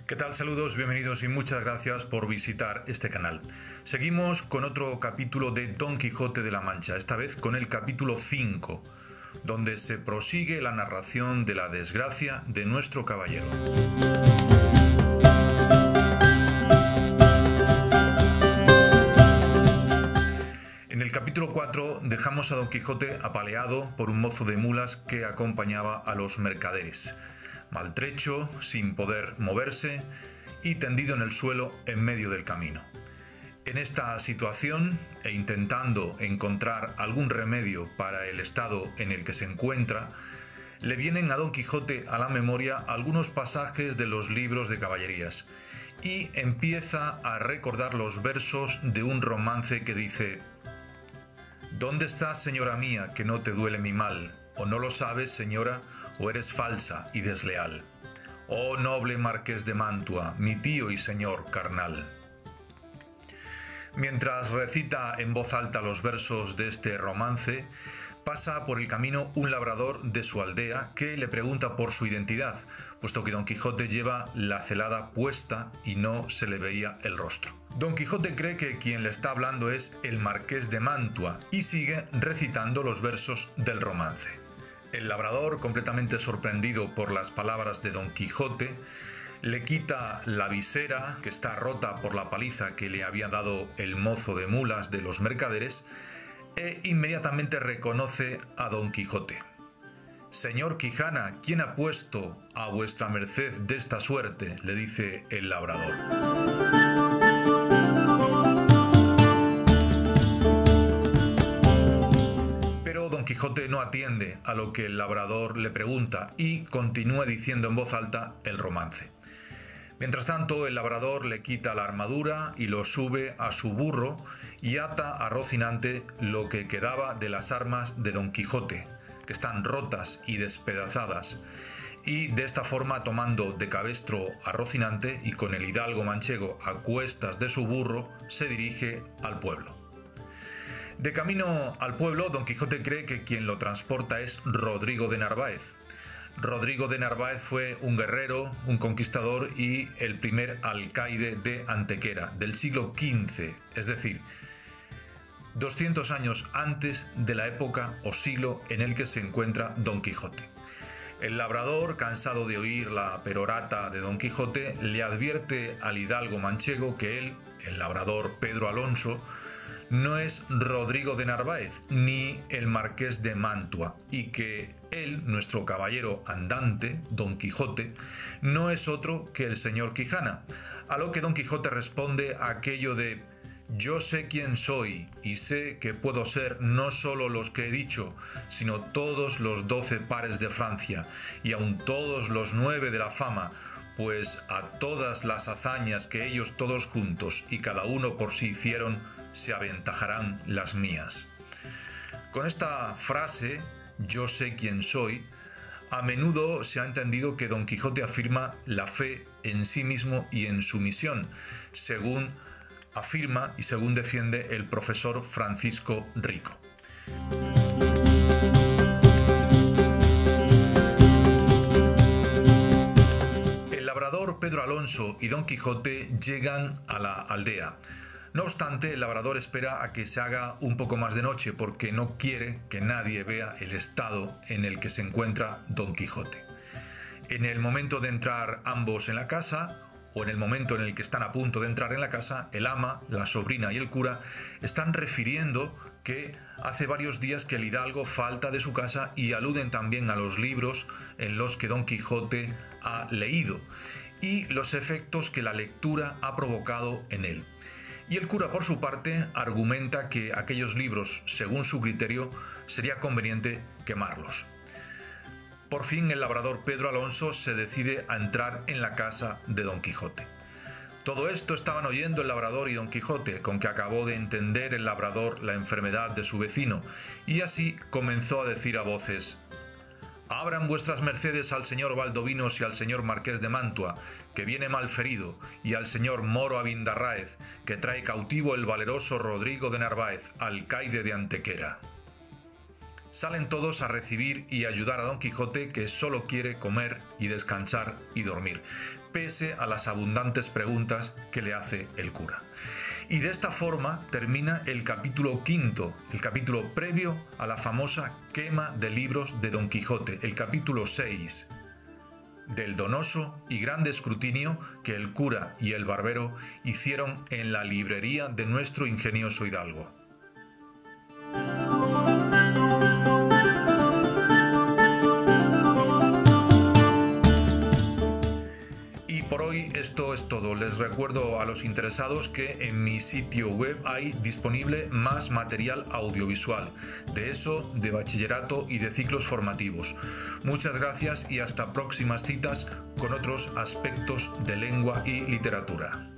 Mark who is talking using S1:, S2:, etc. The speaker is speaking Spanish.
S1: ¿Qué tal? Saludos, bienvenidos y muchas gracias por visitar este canal. Seguimos con otro capítulo de Don Quijote de la Mancha, esta vez con el capítulo 5, donde se prosigue la narración de la desgracia de nuestro caballero. En el capítulo 4 dejamos a Don Quijote apaleado por un mozo de mulas que acompañaba a los mercaderes, maltrecho, sin poder moverse y tendido en el suelo en medio del camino. En esta situación, e intentando encontrar algún remedio para el estado en el que se encuentra, le vienen a Don Quijote a la memoria algunos pasajes de los libros de caballerías y empieza a recordar los versos de un romance que dice: ¿Dónde estás, señora mía, que no te duele mi mal? ¿O no lo sabes, señora, o eres falsa y desleal? Oh noble marqués de Mantua, mi tío y señor carnal. Mientras recita en voz alta los versos de este romance, pasa por el camino un labrador de su aldea que le pregunta por su identidad, puesto que Don Quijote lleva la celada puesta y no se le veía el rostro. Don Quijote cree que quien le está hablando es el marqués de Mantua y sigue recitando los versos del romance. El labrador, completamente sorprendido por las palabras de Don Quijote, le quita la visera, que está rota por la paliza que le había dado el mozo de mulas de los mercaderes, e inmediatamente reconoce a Don Quijote. «Señor Quijana, ¿quién ha puesto a vuestra merced de esta suerte?», le dice el labrador. Don Quijote no atiende a lo que el labrador le pregunta y continúa diciendo en voz alta el romance. Mientras tanto, el labrador le quita la armadura y lo sube a su burro y ata a Rocinante lo que quedaba de las armas de Don Quijote, que están rotas y despedazadas, y de esta forma, tomando de cabestro a Rocinante y con el hidalgo manchego a cuestas de su burro, se dirige al pueblo. De camino al pueblo, Don Quijote cree que quien lo transporta es Rodrigo de Narváez. Rodrigo de Narváez fue un guerrero, un conquistador y el primer alcaide de Antequera del siglo XV, es decir, 200 años antes de la época o siglo en el que se encuentra Don Quijote. El labrador, cansado de oír la perorata de Don Quijote, le advierte al hidalgo manchego que él, el labrador Pedro Alonso, no es Rodrigo de Narváez ni el marqués de Mantua y que él, nuestro caballero andante, Don Quijote, no es otro que el señor Quijana, a lo que Don Quijote responde aquello de: «Yo sé quién soy y sé que puedo ser no solo los que he dicho, sino todos los 12 pares de Francia y aun todos los 9 de la fama, pues a todas las hazañas que ellos todos juntos y cada uno por sí hicieron, se aventajarán las mías». Con esta frase, «yo sé quién soy», a menudo se ha entendido que Don Quijote afirma la fe en sí mismo y en su misión, según afirma y según defiende el profesor Francisco Rico. El labrador Pedro Alonso y Don Quijote llegan a la aldea. No obstante, el labrador espera a que se haga un poco más de noche porque no quiere que nadie vea el estado en el que se encuentra Don Quijote. En el momento de entrar ambos en la casa, o en el momento en el que están a punto de entrar en la casa, el ama, la sobrina y el cura están refiriendo que hace varios días que el hidalgo falta de su casa y aluden también a los libros en los que Don Quijote ha leído y los efectos que la lectura ha provocado en él. Y el cura, por su parte, argumenta que aquellos libros, según su criterio, sería conveniente quemarlos. Por fin, el labrador Pedro Alonso se decide a entrar en la casa de Don Quijote. Todo esto estaban oyendo el labrador y Don Quijote, con que acabó de entender el labrador la enfermedad de su vecino, y así comenzó a decir a voces: «Abran vuestras mercedes al señor Valdovinos y al señor marqués de Mantua, que viene mal ferido, y al señor Moro Abindarráez, que trae cautivo el valeroso Rodrigo de Narváez, alcaide de Antequera». Salen todos a recibir y ayudar a Don Quijote, que solo quiere comer y descansar y dormir, pese a las abundantes preguntas que le hace el cura. Y de esta forma termina el capítulo quinto, el capítulo previo a la famosa quema de libros de Don Quijote, el capítulo 6, del donoso y grande escrutinio que el cura y el barbero hicieron en la librería de nuestro ingenioso hidalgo. Por hoy esto es todo. Les recuerdo a los interesados que en mi sitio web hay disponible más material audiovisual, de ESO, de bachillerato y de ciclos formativos. Muchas gracias y hasta próximas citas con otros aspectos de lengua y literatura.